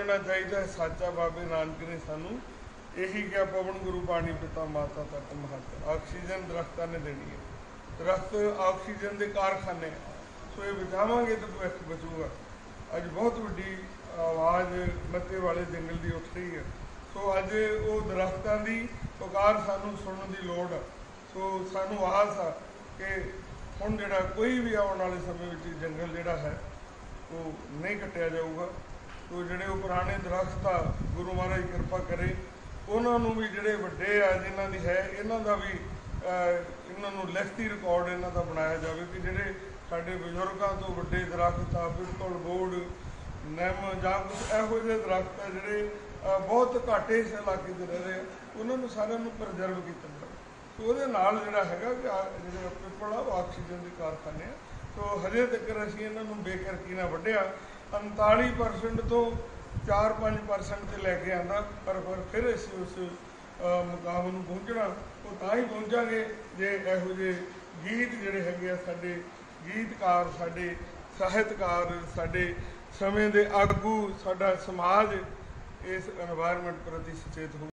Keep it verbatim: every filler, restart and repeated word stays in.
समझना चाहिए। साचा बाबे नानक ने सानू यही क्या, पवन गुरु पानी पिता माता तक महत। ऑक्सीजन दरख्तां ने देनी है, दरख्त ऑक्सीजन के कारखाने। सो ये बचावांगे तो भविख बचूगा। अज बहुत वड्डी आवाज़ मत्ते वाले जंगल की उठ रही है। सो अज वो दरख्तां की पुकार सानू सुनने की लोड़ है। सो सानू आस आ कि हुण जिहड़ा कोई भी आने वाले समय में जंगल जिहड़ा है वो नहीं कट्टिया जाऊगा। तो जिहड़े वो पुराने दरख्त आ, गुरु महाराज कृपा करे उन्होंने भी जिहड़े वड्डे आ जिन्हां दी है इन्हां दा भी इन्हां नूं लिखती रिकॉर्ड इन्हां दा बनाया जाए कि जिहड़े साडे बजुर्गों तो वड्डे दरख्त आ, बिल्कुल बोर्ड निम जां कुछ इहो जिहे दरख्त आ जिहड़े बहुत घाटे इस इलाके च रह रहे हैं, उन्होंने सारिਆਂ ਨੂੰ प्रिजर्व किया जाए। सो ਉਹਦੇ ਨਾਲ ਜਿਹੜਾ ਹੈਗਾ ਕਿ ਜਿਹੜੇ ਪਿੱਪਲ ਆ ਉਹ ਆਕਸੀਜਨ ਦੇ ਕਾਰਖਾਨੇ ਆ। ਸੋ ਹਜੇ ਤੱਕ ਅਸੀਂ ਇਹਨਾਂ ਨੂੰ ਬੇਖਰਕੀ ਨਾਲ ਵੱਢਿਆ उनताली परसेंट तो चार पाँच परसेंट से लैके आना, पर पर फिर ਅਸੀਂ उस मुकाम ਨੂੰ पहुँचना वो ਤਾਂ ही पहुँचांगे जे ਇਹੋ ਜਿਹੇ गीत ਜਿਹੜੇ ਹੈਗੇ ਆ ਸਾਡੇ गीतकार ਸਾਡੇ ਸਾਹਿਤਕਾਰ ਸਾਡੇ ਸਮੇਂ ਦੇ ਆਗੂ ਸਾਡਾ समाज इस एनवायरमेंट प्रति सचेत हो।